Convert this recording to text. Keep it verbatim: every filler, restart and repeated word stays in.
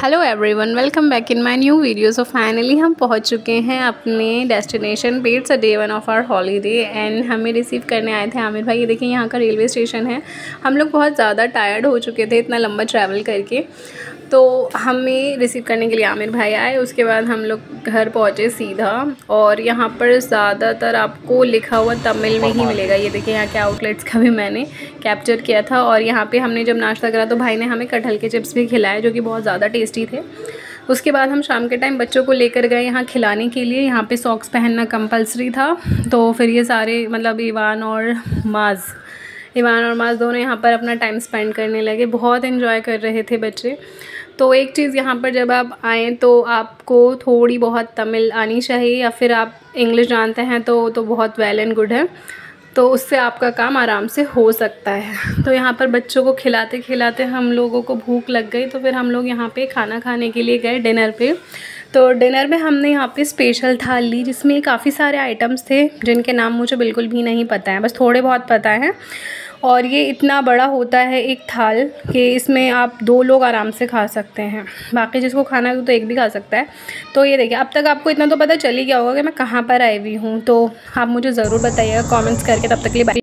Hello everyone, welcome back in my new video. So finally हम पहुंच चुके हैं अपने डेस्टिनेशन पे। It's a day one of our holiday and हमें रिसीव करने आए थे आमिर भाई। ये देखिए यहाँ का रेलवे स्टेशन है। हम लोग बहुत ज़्यादा टायर्ड हो चुके थे इतना लंबा ट्रैवल करके, तो हमें रिसीव करने के लिए आमिर भाई आए। उसके बाद हम लोग घर पहुँचे सीधा, और यहाँ पर ज़्यादातर आपको लिखा हुआ तमिल में ही मिलेगा। ये देखिए यहाँ के आउटलेट्स का भी मैंने कैप्चर किया था। और यहाँ पे हमने जब नाश्ता करा तो भाई ने हमें कटहल के चिप्स भी खिलाए जो कि बहुत ज़्यादा टेस्टी थे। उसके बाद हम शाम के टाइम बच्चों को लेकर गए यहाँ खिलाने के लिए। यहाँ पे सॉक्स पहनना कंपलसरी था, तो फिर ये सारे मतलब इवान और माज इवान और माज दोनों यहाँ पर अपना टाइम स्पेंड करने लगे। बहुत एंजॉय कर रहे थे बच्चे। तो एक चीज़ यहाँ पर जब आप आएँ तो आपको थोड़ी बहुत तमिल आनी चाहिए, या फिर आप इंग्लिश जानते हैं तो तो बहुत वेल एंड गुड है, तो उससे आपका काम आराम से हो सकता है। तो यहाँ पर बच्चों को खिलाते खिलाते हम लोगों को भूख लग गई, तो फिर हम लोग यहाँ पे खाना खाने के लिए गए डिनर पे। तो डिनर में हमने यहाँ पे स्पेशल थाल ली जिसमें काफ़ी सारे आइटम्स थे जिनके नाम मुझे बिल्कुल भी नहीं पता है, बस थोड़े बहुत पता है। और ये इतना बड़ा होता है एक थाल कि इसमें आप दो लोग आराम से खा सकते हैं, बाकी जिसको खाना है तो एक भी खा सकता है। तो ये देखिए, अब तक आपको इतना तो पता चल ही गया होगा कि मैं कहाँ पर आई हुई हूँ। तो आप मुझे ज़रूर बताइएगा कमेंट्स करके। तब तक के लिए बाय।